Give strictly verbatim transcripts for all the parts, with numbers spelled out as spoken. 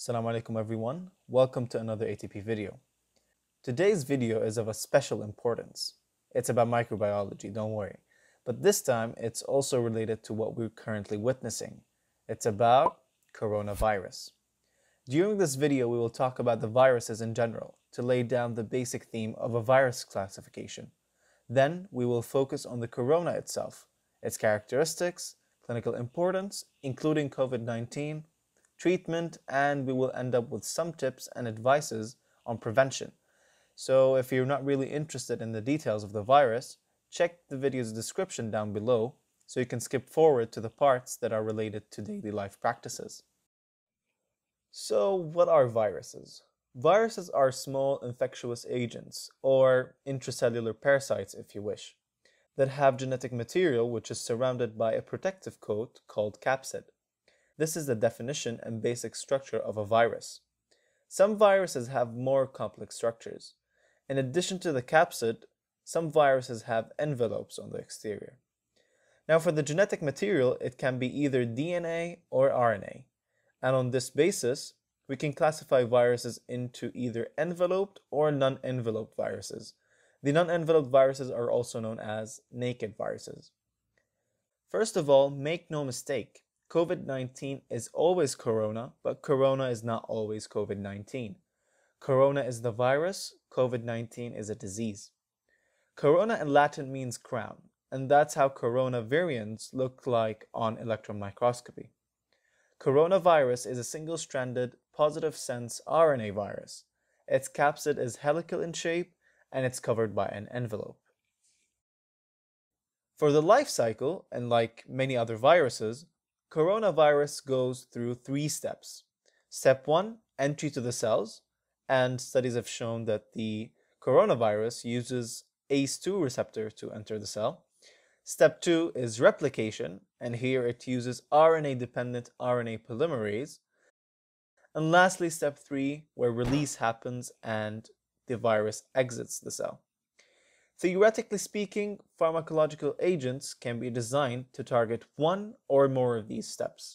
Assalamu alaikum everyone, welcome to another A T P video. Today's video is of a special importance. It's about microbiology, don't worry. But this time it's also related to what we're currently witnessing. It's about coronavirus. During this video we will talk about the viruses in general to lay down the basic theme of a virus classification. Then we will focus on the corona itself, its characteristics, clinical importance, including COVID nineteen, treatment, and we will end up with some tips and advices on prevention. So if you're not really interested in the details of the virus, check the video's description down below so you can skip forward to the parts that are related to daily life practices. So what are viruses? Viruses are small infectious agents, or intracellular parasites if you wish, that have genetic material which is surrounded by a protective coat called capsid. This is the definition and basic structure of a virus. Some viruses have more complex structures. In addition to the capsid, some viruses have envelopes on the exterior. Now for the genetic material, it can be either D N A or R N A. And on this basis, we can classify viruses into either enveloped or non-enveloped viruses. The non-enveloped viruses are also known as naked viruses. First of all, make no mistake. COVID nineteen is always corona, but corona is not always COVID nineteen. Corona is the virus, COVID nineteen is a disease. Corona in Latin means crown, and that's how corona variants look like on electron microscopy. Coronavirus is a single-stranded, positive-sense R N A virus. Its capsid is helical in shape, and it's covered by an envelope. For the life cycle, and like many other viruses, coronavirus goes through three steps. Step one, entry to the cells, and studies have shown that the coronavirus uses A C E two receptor to enter the cell. Step two is replication, and here it uses R N A-dependent R N A polymerase. And lastly, step three, where release happens and the virus exits the cell. Theoretically speaking, pharmacological agents can be designed to target one or more of these steps.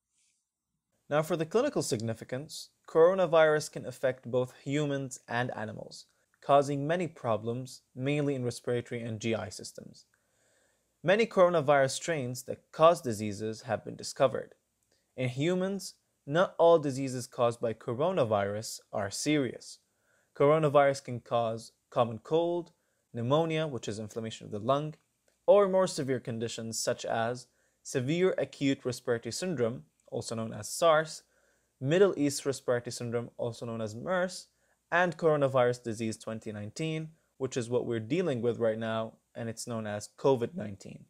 Now for the clinical significance, coronavirus can affect both humans and animals, causing many problems, mainly in respiratory and G I systems. Many coronavirus strains that cause diseases have been discovered. In humans, not all diseases caused by coronavirus are serious. Coronavirus can cause common cold, pneumonia, which is inflammation of the lung, or more severe conditions such as severe acute respiratory syndrome, also known as SARS, Middle East respiratory syndrome, also known as MERS, and coronavirus disease twenty nineteen, which is what we're dealing with right now, and it's known as COVID nineteen.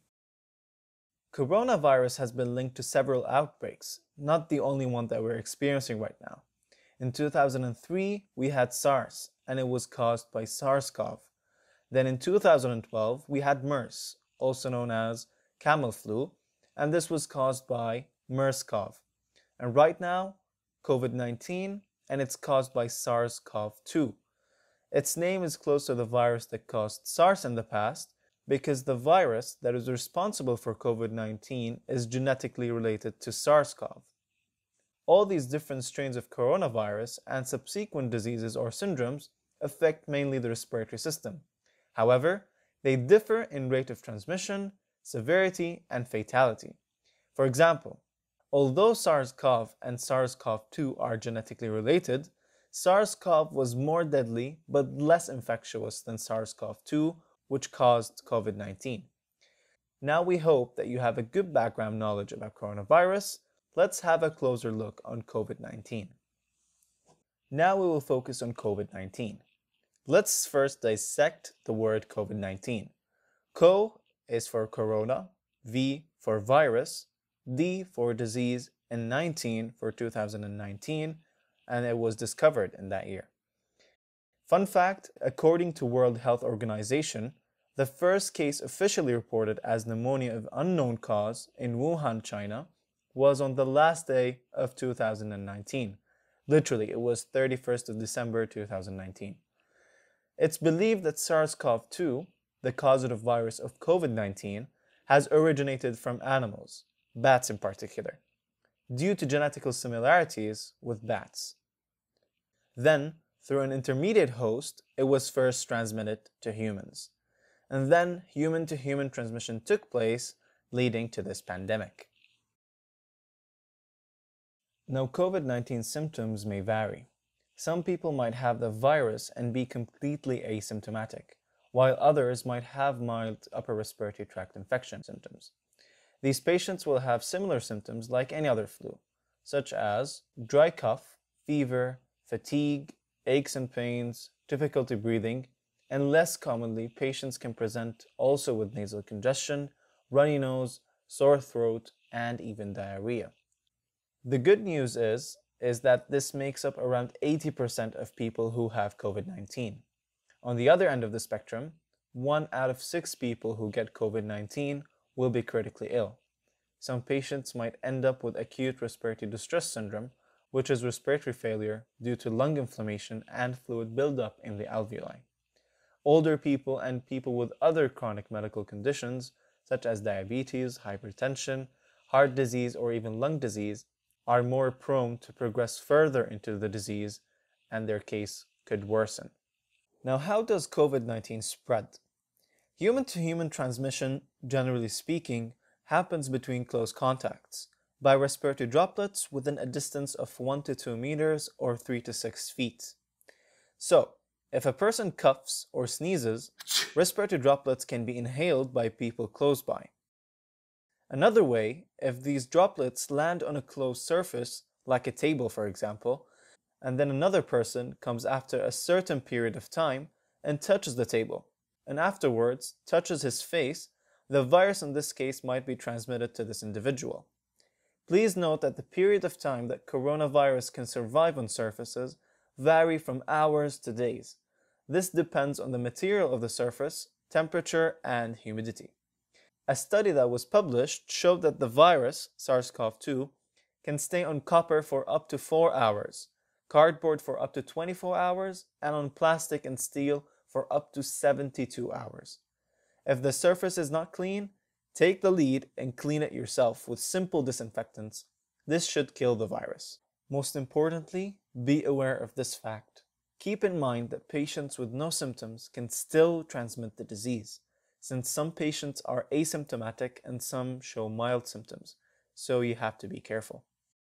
Coronavirus has been linked to several outbreaks, not the only one that we're experiencing right now. In two thousand three, we had SARS, and it was caused by SARS-CoV. Then in two thousand twelve, we had MERS, also known as camel flu, and this was caused by MERS-CoV. And right now, COVID nineteen, and it's caused by SARS CoV two. Its name is close to the virus that caused SARS in the past, because the virus that is responsible for COVID nineteen is genetically related to SARS-CoV. All these different strains of coronavirus and subsequent diseases or syndromes affect mainly the respiratory system. However, they differ in rate of transmission, severity, and fatality. For example, although SARS-CoV and SARS CoV two are genetically related, SARS-CoV was more deadly but less infectious than SARS CoV two, which caused COVID nineteen. Now we hope that you have a good background knowledge about coronavirus. Let's have a closer look on COVID nineteen. Now we will focus on COVID nineteen. Let's first dissect the word COVID nineteen. Co is for corona, V for virus, D for disease, and nineteen for two thousand nineteen, and it was discovered in that year. Fun fact, according to World Health Organization, the first case officially reported as pneumonia of unknown cause in Wuhan, China, was on the last day of two thousand nineteen. Literally, it was thirty-first of December two thousand nineteen. It's believed that SARS CoV two, the causative virus of COVID nineteen, has originated from animals, bats in particular. due to genetical similarities with bats. Then, through an intermediate host, it was first transmitted to humans. And then human-to-human transmission took place, leading to this pandemic. Now, COVID nineteen symptoms may vary. Some people might have the virus and be completely asymptomatic, while others might have mild upper respiratory tract infection symptoms. These patients will have similar symptoms like any other flu, such as dry cough, fever, fatigue, aches and pains, difficulty breathing, and less commonly, patients can present also with nasal congestion, runny nose, sore throat, and even diarrhea. The good news is, is that this makes up around eighty percent of people who have COVID nineteen. On the other end of the spectrum, one out of six people who get COVID nineteen will be critically ill. Some patients might end up with acute respiratory distress syndrome, which is respiratory failure due to lung inflammation and fluid buildup in the alveoli. Older people and people with other chronic medical conditions, such as diabetes, hypertension, heart disease, or even lung disease, are more prone to progress further into the disease, and their case could worsen. Now, how does COVID nineteen spread? Human-to-human transmission, generally speaking, happens between close contacts, by respiratory droplets within a distance of one to two meters or three to six feet. So, if a person coughs or sneezes, respiratory droplets can be inhaled by people close by. Another way, if these droplets land on a closed surface, like a table for example, and then another person comes after a certain period of time and touches the table, and afterwards touches his face, the virus in this case might be transmitted to this individual. Please note that the period of time that coronavirus can survive on surfaces vary from hours to days. This depends on the material of the surface, temperature, and humidity. A study that was published showed that the virus, SARS CoV two, can stay on copper for up to four hours, cardboard for up to twenty-four hours, and on plastic and steel for up to seventy-two hours. If the surface is not clean, take the lead and clean it yourself with simple disinfectants. This should kill the virus. Most importantly, be aware of this fact. Keep in mind that patients with no symptoms can still transmit the disease, since some patients are asymptomatic and some show mild symptoms, so you have to be careful.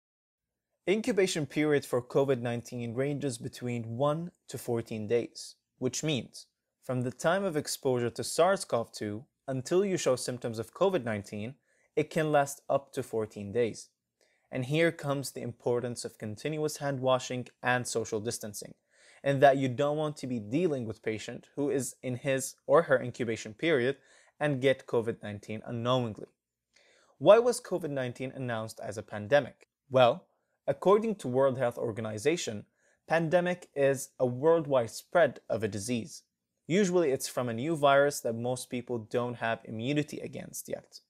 Incubation period for COVID nineteen ranges between one to fourteen days, which means from the time of exposure to SARS CoV two until you show symptoms of COVID nineteen, it can last up to fourteen days. And here comes the importance of continuous hand washing and social distancing, and that you don't want to be dealing with a patient who is in his or her incubation period and get COVID nineteen unknowingly. Why was COVID nineteen announced as a pandemic? Well, according to World Health Organization, pandemic is a worldwide spread of a disease. Usually it's from a new virus that most people don't have immunity against yet.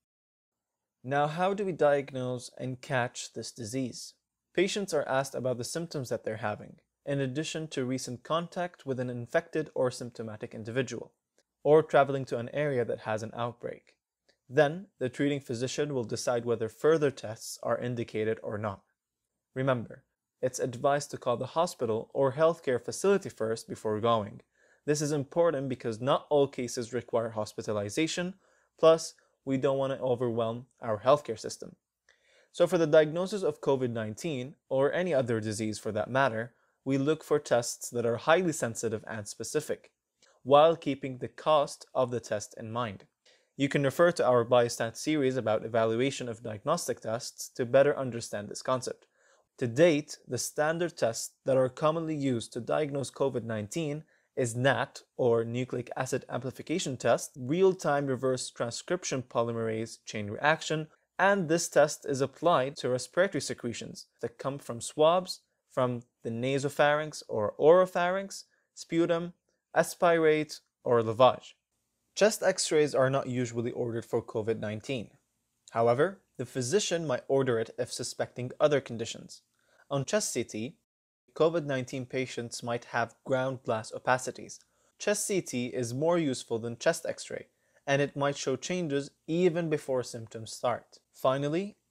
Now, how do we diagnose and catch this disease? Patients are asked about the symptoms that they're having, in addition to recent contact with an infected or symptomatic individual, or traveling to an area that has an outbreak. Then, the treating physician will decide whether further tests are indicated or not. Remember, it's advised to call the hospital or healthcare facility first before going. This is important because not all cases require hospitalization, plus we don't want to overwhelm our healthcare system. So for the diagnosis of COVID nineteen, or any other disease for that matter, we look for tests that are highly sensitive and specific, while keeping the cost of the test in mind. You can refer to our Biostat series about evaluation of diagnostic tests to better understand this concept. To date, the standard tests that are commonly used to diagnose COVID nineteen is N A T, or Nucleic Acid Amplification Test, Real-Time Reverse Transcription Polymerase Chain Reaction, and this test is applied to respiratory secretions that come from swabs, from the nasopharynx or oropharynx, sputum, aspirate, or lavage. Chest x-rays are not usually ordered for COVID nineteen. However, the physician might order it if suspecting other conditions. On chest C T, COVID nineteen patients might have ground glass opacities. Chest C T is more useful than chest x-ray, and it might show changes even before symptoms start. Finally,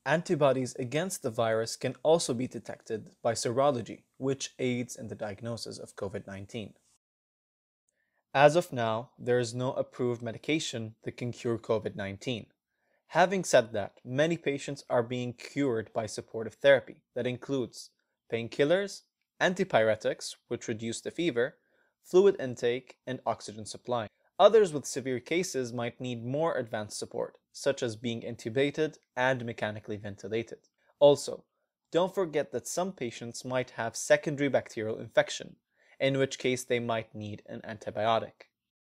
Antibodies against the virus can also be detected by serology, which aids in the diagnosis of COVID nineteen. As of now, there is no approved medication that can cure COVID nineteen. Having said that, many patients are being cured by supportive therapy that includes painkillers, antipyretics, which reduce the fever, fluid intake, and oxygen supply. Others with severe cases might need more advanced support, such as being intubated and mechanically ventilated. Also, don't forget that some patients might have secondary bacterial infection, in which case they might need an antibiotic.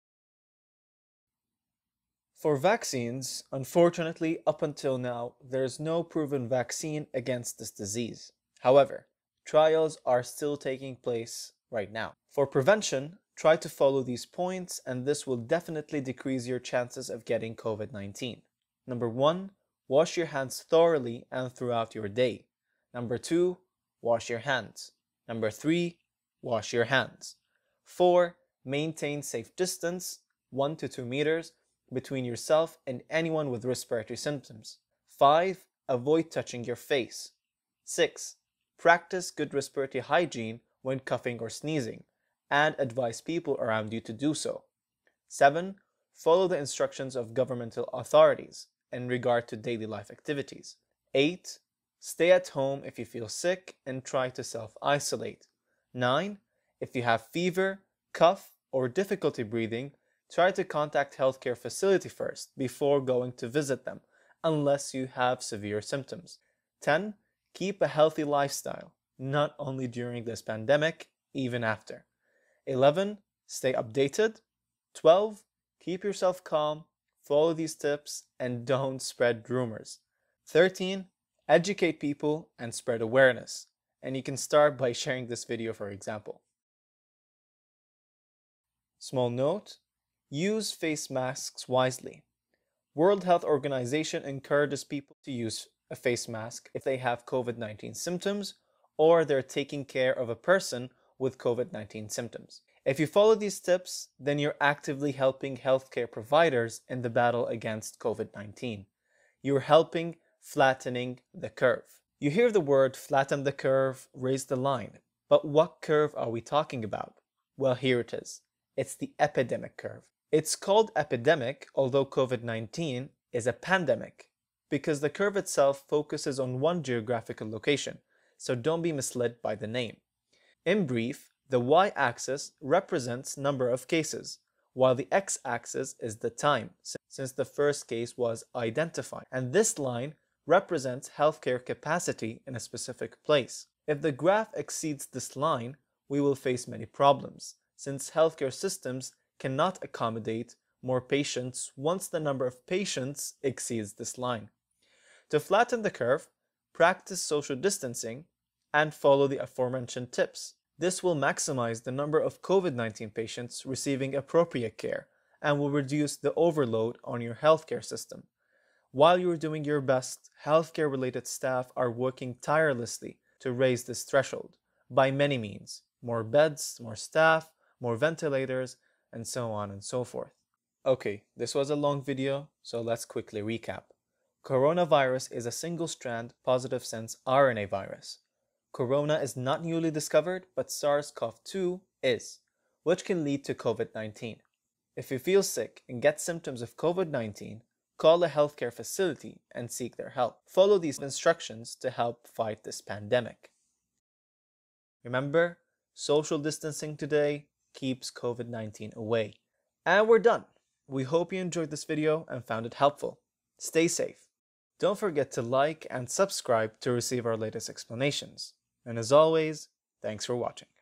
For vaccines, unfortunately, up until now, there is no proven vaccine against this disease. However, trials are still taking place right now. For prevention, try to follow these points, and this will definitely decrease your chances of getting COVID nineteen. Number one, wash your hands thoroughly and throughout your day. Number two, wash your hands. Number three, wash your hands. Four, maintain safe distance, one to two meters, between yourself and anyone with respiratory symptoms. Five, avoid touching your face. Six, practice good respiratory hygiene when coughing or sneezing, and advise people around you to do so. Seven, follow the instructions of governmental authorities in regard to daily life activities. Eight, stay at home if you feel sick and try to self-isolate. Nine, if you have fever, cough, or difficulty breathing, try to contact healthcare facility first before going to visit them, unless you have severe symptoms. Ten, keep a healthy lifestyle, not only during this pandemic, even after. Eleven, stay updated. Twelve, keep yourself calm, follow these tips, and don't spread rumors. Thirteen, educate people and spread awareness. And you can start by sharing this video, for example. Small note, use face masks wisely. World Health Organization encourages people to use a face mask if they have COVID nineteen symptoms or they're taking care of a person with COVID nineteen symptoms. If you follow these tips, then you're actively helping healthcare providers in the battle against COVID nineteen. You're helping flattening the curve. You hear the word flatten the curve, raise the line. But what curve are we talking about? Well, here it is. It's the epidemic curve. It's called epidemic, although COVID nineteen is a pandemic, because the curve itself focuses on one geographical location, so don't be misled by the name. In brief, the y-axis represents number of cases, while the x-axis is the time, since the first case was identified. And this line represents healthcare capacity in a specific place. If the graph exceeds this line, we will face many problems, since healthcare systems cannot accommodate more patients once the number of patients exceeds this line. To flatten the curve, practice social distancing and follow the aforementioned tips. This will maximize the number of COVID nineteen patients receiving appropriate care and will reduce the overload on your healthcare system. While you're doing your best, healthcare-related staff are working tirelessly to raise this threshold by many means: more beds, more staff, more ventilators, and so on and so forth. Okay, this was a long video, so let's quickly recap. Coronavirus is a single-strand positive sense R N A virus. Corona is not newly discovered, but SARS CoV two is, which can lead to COVID nineteen. If you feel sick and get symptoms of COVID nineteen, call a healthcare facility and seek their help. Follow these instructions to help fight this pandemic. Remember, social distancing today keeps COVID nineteen away. And we're done. We hope you enjoyed this video and found it helpful. Stay safe. Don't forget to like and subscribe to receive our latest explanations. And as always, thanks for watching.